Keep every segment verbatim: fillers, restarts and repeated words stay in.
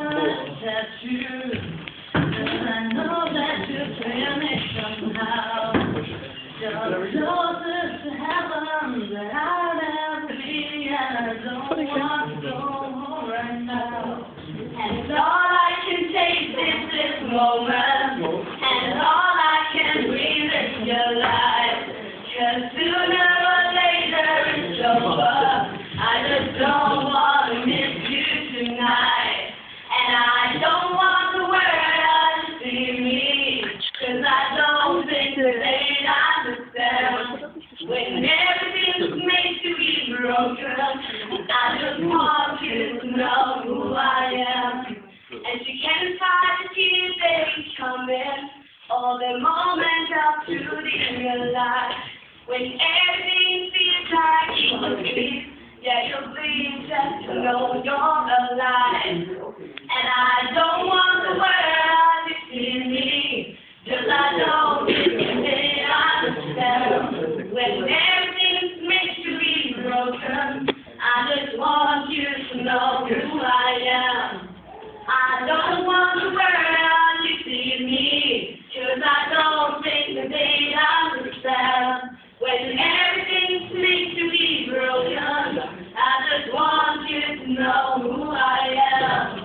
that's true. And I know that you're feeling somehow. You're closer to heaven than I'll ever be, and I don't want to go home right now. And all I can taste is this moment, and all I can breathe is your life. 'Cause sooner or later it's over. I just don't want to miss you tonight. And I don't want the world to see me, 'cause I don't think they'd understand. When everything's made to be broken, I just want you to know who I am. And you can find the tears they coming, all the moments up to the end of your life. When everything feels like it will be, yeah, you'll be just to know you're alive. And I don't want the world to see me, 'cause I don't think they understand. When everything's meant to be broken, I just want you to know who I am. I don't want the world to see me, 'cause I don't think that they understand. When everything's meant to be broken, I just want you to know who I am.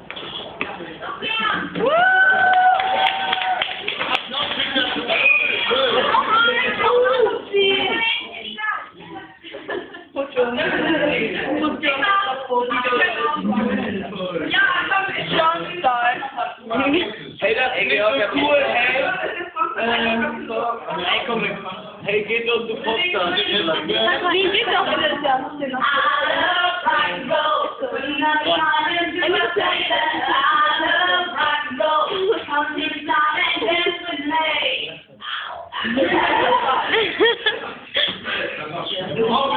Woo! Hey, das ist nicht so cool, hey. Ähm, hey, komm, hey, geht uns zu Potsdam. Wie geht doch das ja? Oh,